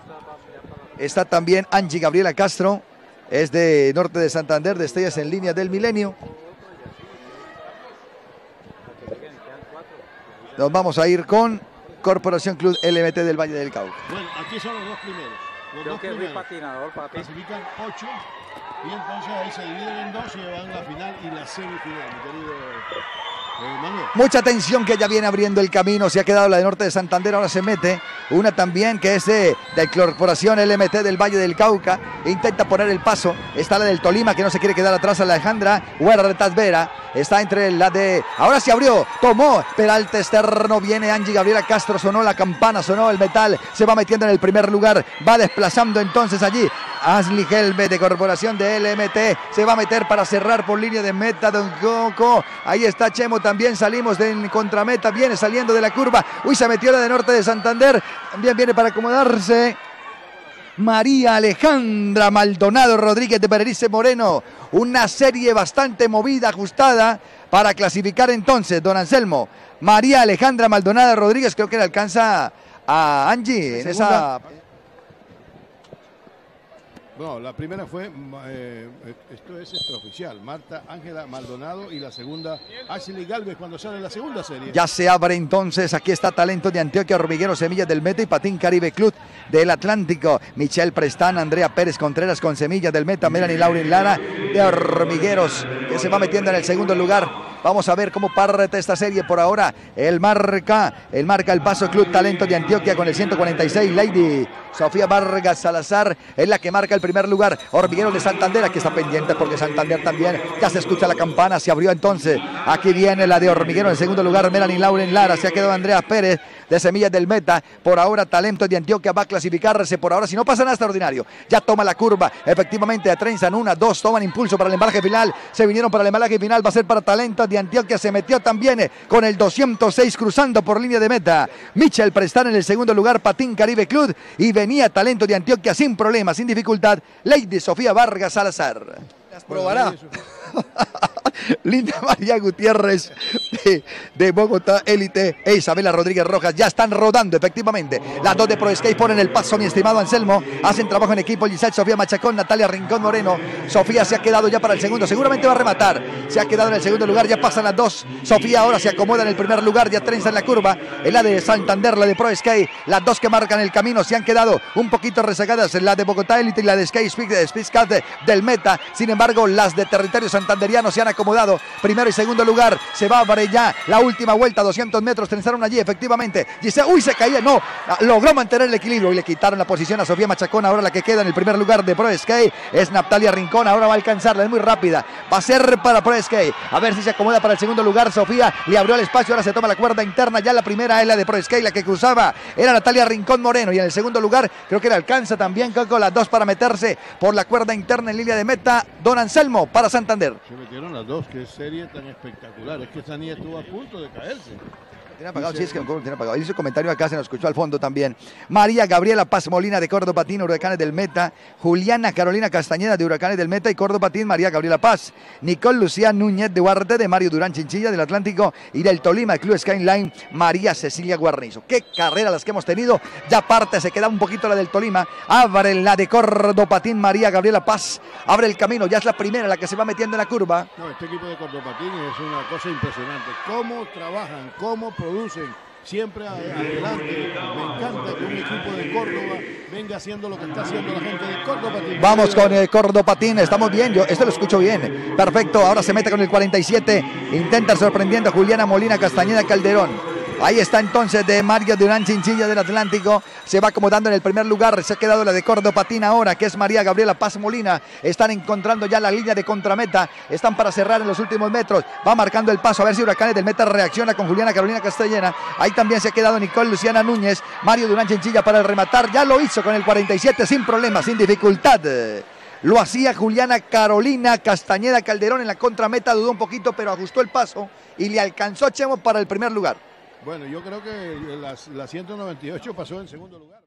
Está también Angie Gabriela Castro, es de Norte de Santander, de Estrellas en Línea del Milenio. Nos vamos a ir con Corporación Club LMT del Valle del Cauca. Bueno, aquí son los dos primeros. Creo que es muy patinador, papi. Clasifican 8 y entonces ahí se dividen en dos y van la final y la semifinal, mi querido Manuel. Mucha atención, que ya viene abriendo el camino. Se ha quedado la de Norte de Santander, ahora se mete una también que es de Corporación LMT del Valle del Cauca. Intenta poner el paso. Está la del Tolima, que no se quiere quedar atrás, Alejandra Huertas Vera. Está entre la de... Ahora se abrió, tomó Peralta externo, viene Angie Gabriela Castro, sonó la campana, sonó el metal, se va metiendo en el primer lugar, va desplazando entonces allí Ashley Helve de Corporación de LMT, se va a meter para cerrar por línea de meta Don Coco. Ahí está Chemo, también salimos de contrameta, viene saliendo de la curva. Uy, se metió la de Norte de Santander, también viene para acomodarse María Alejandra Maldonado Rodríguez de Berenice Moreno. Una serie bastante movida, ajustada para clasificar entonces, don Anselmo. María Alejandra Maldonado Rodríguez, creo que le alcanza a Angie en esa... No, la primera fue, esto es extraoficial, Marta Ángela Maldonado, y la segunda, Ashley Galvez, cuando sale la segunda serie. Ya se abre entonces, aquí está Talento de Antioquia, Hormiguero Semillas del Meta y Patín Caribe Club del Atlántico. Michelle Prestán, Andrea Pérez Contreras con Semillas del Meta, Melanie Lauren Lara de Hormigueros, que se va metiendo en el segundo lugar. Vamos a ver cómo parte esta serie por ahora. El marca el paso Club Talento de Antioquia con el 146. Lady Sofía Vargas Salazar es la que marca el primer lugar. Hormigueros de Santander, aquí está pendiente porque Santander también ya se escucha la campana, se abrió entonces. Aquí viene la de Hormiguero en el segundo lugar. Melanie Lauren Lara, se ha quedado Andrea Pérez de Semillas del Meta. Por ahora Talento de Antioquia va a clasificarse por ahora, si no pasa nada extraordinario. Ya toma la curva, efectivamente atrenzan 1, 2, toman impulso para el embalaje final. Se vinieron para el embalaje final, va a ser para Talento de Antioquia, se metió también con el 206 cruzando por línea de meta. Michel Prestán en el segundo lugar, Patín Caribe Club, y venía Talento de Antioquia sin problemas, sin dificultad, Lady Sofía Vargas Salazar. Las probará. Linda María Gutiérrez de Bogotá Élite e Isabela Rodríguez Rojas ya están rodando efectivamente. Las dos de Pro Skate ponen el paso, mi estimado Anselmo. Hacen trabajo en equipo Giselle Sofía Machacón, Natalia Rincón Moreno. Sofía se ha quedado ya para el segundo, seguramente va a rematar. Se ha quedado en el segundo lugar, ya pasan las dos. Sofía ahora se acomoda en el primer lugar, ya trenza en la curva. En la de Santander, la de Pro Skate, las dos que marcan el camino se han quedado un poquito rezagadas, la de Bogotá Élite y la de Skate Speedcat del Meta. Sin embargo, las de territorio santanderiano se han acomodado. Primero y segundo lugar, se va a abrir ya la última vuelta, 200 metros, trenzaron allí efectivamente. Uy, se caía, no, logró mantener el equilibrio y le quitaron la posición a Sofía Machacón. Ahora la que queda en el primer lugar de Pro Skate es Natalia Rincón, ahora va a alcanzarla, es muy rápida, va a ser para Pro Skate, a ver si se acomoda para el segundo lugar. Sofía le abrió el espacio, ahora se toma la cuerda interna, ya la primera es la de Pro Skate, la que cruzaba era Natalia Rincón Moreno, y en el segundo lugar creo que le alcanza también con las dos para meterse por la cuerda interna en línea de meta, don Anselmo para Santander. Se metieron las dos, qué serie tan espectacular, es que esta niña estuvo a punto de caerse. Tiene apagado, sí, es que no tiene apagado. Hizo comentario acá, se nos escuchó al fondo también. María Gabriela Paz Molina de Córdoba Patín, Huracanes del Meta. Juliana Carolina Castañeda de Huracanes del Meta y Córdoba Patín, María Gabriela Paz. Nicole Lucía Núñez de Huarte, de Mario Durán Chinchilla del Atlántico y del Tolima, el Club Skyline, María Cecilia Guarnizo. Qué carrera las que hemos tenido. Ya parte, se queda un poquito la del Tolima. Abre la de Córdoba Patín, María Gabriela Paz. Abre el camino, ya es la primera la que se va metiendo en la curva. No, este equipo de Córdoba Patín es una cosa impresionante. Cómo trabajan, cómo producen. Siempre adelante. Me encanta que un equipo de Córdoba venga haciendo lo que está haciendo la gente de Córdoba Patín. Vamos con el Córdoba Patín, estamos bien, yo esto lo escucho bien. Perfecto, ahora se mete con el 47, intenta sorprendiendo a Juliana Molina Castañeda Calderón. Ahí está entonces de Mario Durán Chinchilla del Atlántico, se va acomodando en el primer lugar, se ha quedado la de Córdoba Patín ahora, que es María Gabriela Paz Molina. Están encontrando ya la línea de contrameta, están para cerrar en los últimos metros, va marcando el paso, a ver si Huracanes del Meta reacciona con Juliana Carolina Castellana. Ahí también se ha quedado Nicole Luciana Núñez, Mario Durán Chinchilla para el rematar, ya lo hizo con el 47 sin problemas, sin dificultad. Lo hacía Juliana Carolina Castañeda Calderón en la contrameta, dudó un poquito pero ajustó el paso y le alcanzó Chemo para el primer lugar. Bueno, yo creo que la 198 pasó en segundo lugar.